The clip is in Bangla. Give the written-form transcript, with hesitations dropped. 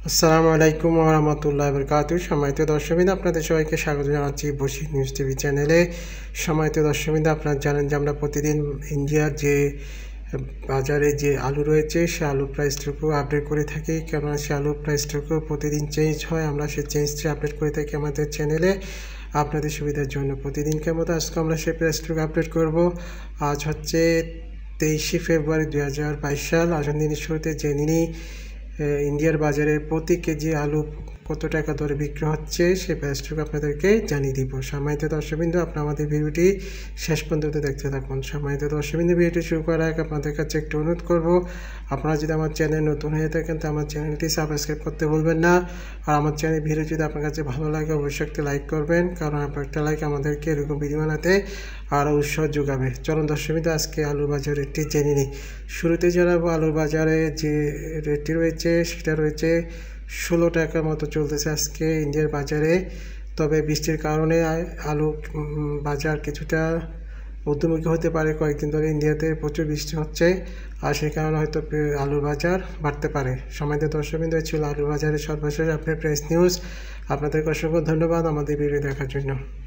আসসালামু আলাইকুম ওয়া রাহমাতুল্লাহি ওয়া বারাকাতুহু। সম্মানিত দর্শকবৃন্দ, আপনাদের সবাইকে স্বাগত জানাচ্ছি বশির নিউজ টিভি চ্যানেলে। সম্মানিত দর্শকবৃন্দ, আপনারা জানেন যে আমরা প্রতিদিন ইন্ডিয়ার যে বাজারে যে আলু রয়েছে সে আলুর প্রাইসটুকু আপডেট করে থাকি, কেননা সে আলুর প্রাইসটুকু প্রতিদিন চেঞ্জ হয়। আমরা সেই চেঞ্জটি আপডেট করে থাকি আমাদের চ্যানেলে আপনাদের সুবিধার জন্য। প্রতিদিনকার মতো আজকে আমরা সেই প্রাইসটুকু আপডেট করব। আজ হচ্ছে 23শে ফেব্রুয়ারি 2022 সাল। আসুন দিনের শুরুতে জেনে নিই ইন্ডিয়ার বাজারে প্রতি কেজি আলু কত টাকা দরে বিক্রি হচ্ছে সেই প্রাইসটুকু আপনাদেরকে জানিয়ে দিব। সম্মানিত দর্শকবৃন্দ, আপনারা আমাদের ভিডিওটি শেষ পর্যন্ত দেখতে থাকুন। সম্মানিত দর্শকবৃন্দ, ভিডিওটি শুরু করার আগে আপনাদের কাছে একটু অনুরোধ করব, আপনারা যদি আমার চ্যানেল নতুন হয়ে থাকেন তো আমার চ্যানেলটি সাবস্ক্রাইব করতে ভুলবেন না। আর আমার চ্যানেল ভিডিও যদি আপনার কাছে ভালো লাগে অবশ্যই একটা লাইক করবেন, কারণ আপনার একটা লাইক আমাদেরকে এরকম ভিডিও বানাতে আরও উৎসাহ যোগাবে। চলুন দর্শকবৃন্দ, আজকে আলুর বাজার রেটটি জেনে নিই। শুরুতে জানাবো আলুর বাজারে যে রেটটি রয়েছে সেটা রয়েছে 16 টাকার মতো চলতেছে আজকে ইন্ডিয়ার বাজারে। তবে বৃষ্টির কারণে আলু বাজার কিছুটা ঊর্ধ্বমুখী হতে পারে। কয়েকদিন ধরে ইন্ডিয়াতে প্রচুর বৃষ্টি হচ্ছে, আর সেই কারণে হয়তো আলুর বাজার বাড়তে পারে। সম্মানিত দর্শকবৃন্দ, ছিল আলুর বাজারের সর্বশেষ আপডেট প্রাইস নিউজ। আপনাদেরকে অসংখ্য ধন্যবাদ আমাদের ভিডিও দেখার জন্য।